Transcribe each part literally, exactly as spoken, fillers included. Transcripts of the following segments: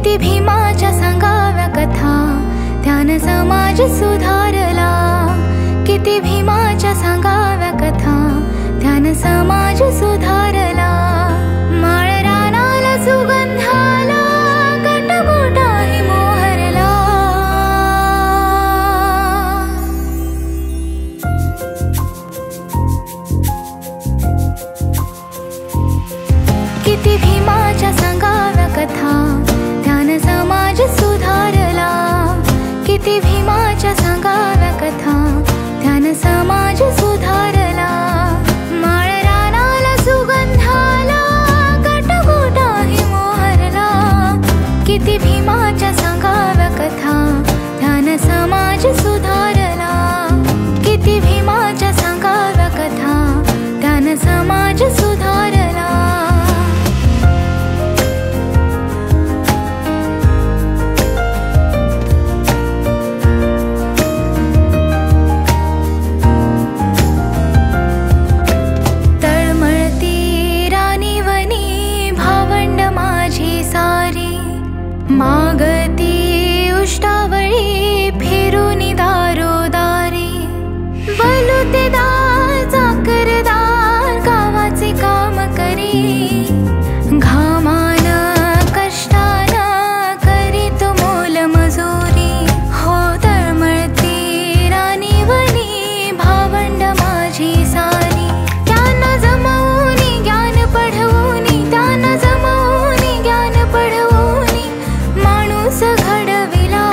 किती भीमाच्या सांगाव्या कथा, त्यानं समाज सुधारला। किती भीमाच्या सांगाव्या कथा, त्यानं समाज सुधारला। माळ रानाला सुगंधाला, गटगोटाही मोहरला। किती भीमाच्या सांगाव्या कथा, त्यानं समाज सुधारला। किती भीमाच्या सांगाव्या कथा, त्यानं समाज सुधारला। माळ रानाला सुगंधाला, गटगोटाही मोहरला। किती भीमाच्या सांगाव्या कथा, त्यानं समाज सुधारला। किती भीमाच्या सांगाव्या कथा, त्यानं समाज सुधारला। मागती उष्टावळी फिरूनी दारोदारी, बलुतेदार चाकरदार गावाचे काम करी। घामान कष्टान करी तो मोल मजुरी, हो तळमळती राणीवनी भावंड माझी सारी। त्यांना जमवूनी ज्ञान पढवूनी, त्यांना जमवूनी ज्ञान पढवूनी माणूस घडविला।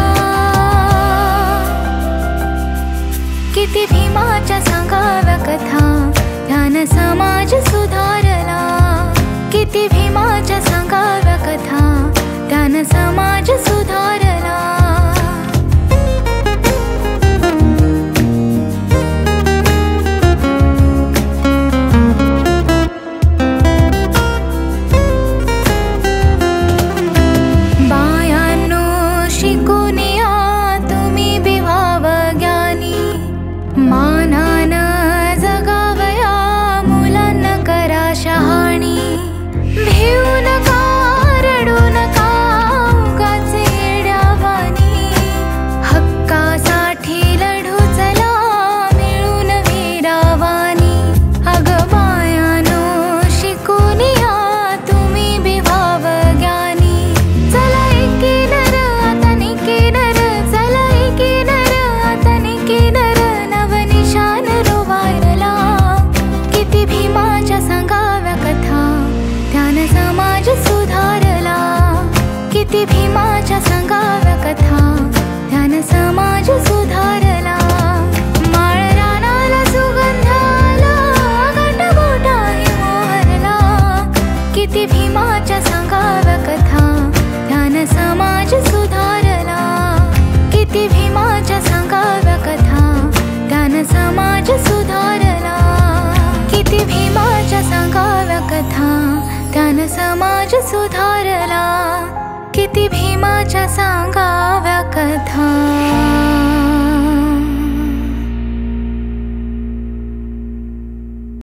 किती भीमाच्या सांगाव्या कथा, त्यानं समाज सुधारला। किती भीमाच्या सांगाव्या कथा, त्यानं समाज सुधारला। मानान जगावया मुलांना करा शहाणी, भिवू नका रडू नका उगाचे येड्यावानी। हक्कासाठी लढू चला मिळून वीरावानी। अगं बायानो शिकून या तुम्ही बी व्हाव ज्ञानी। चला एकी नर आता निकी नर, चला एकी नर आता निकी नर निशान रोवायला। किती भीमाच्या सांगाव्या कथा, त्यानं समाज सुधारला। किती भीमाच्या सांगाव्या कथा, त्यानं समाज सुधारला। माळ रानाला सुगंधाला, गटगोटाही मोहरला। किती भीमाच्या सांगाव्या कथा, त्यानं समाज सुधारला। किती भीमाच्या सांगाव्या कथा, त्यानं समाज सुधारला। किती भीमाच्या सांगाव्या कथा, त्यानं समाज सुधारला। किती भीमाच्या सांगाव्या कथा।